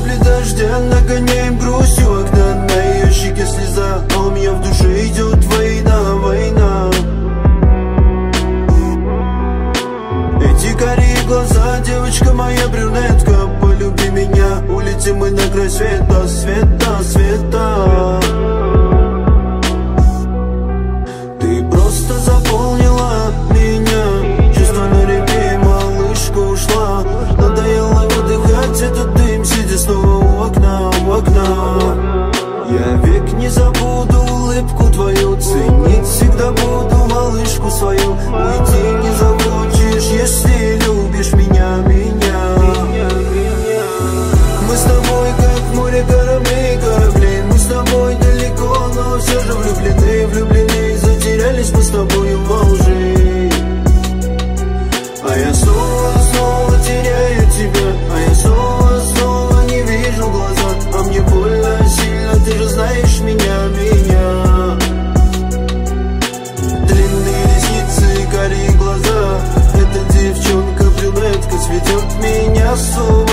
капли дождя нагоняем грусть у окна. На ее щеке слеза, а у меня в душе идет война, война. Эти карие глаза, девочка моя брюнетка, полюби меня, улетим мы на край света, света, света. Ты просто заполнила меня, чувства на репе, малышка ушла. Надоело выдыхать этот дым, сидя снова у окна, у окна. Я век не забуду улыбку твою, ценить всегда буду малышку свою. Уйти не захочешь, если любишь меня, меня. Мы с тобой как море кораблей, кораблей. Мы с тобой далеко, но все же влюблены, влюблены. Затерялись мы с тобой во лжи. А я снова, снова теряю тебя, а я снова, снова не вижу глаза. А мне больно сильно, ты же знаешь меня, меня. Длинные ресницы, карие глаза, эта девчонка брюнетка цветет меня с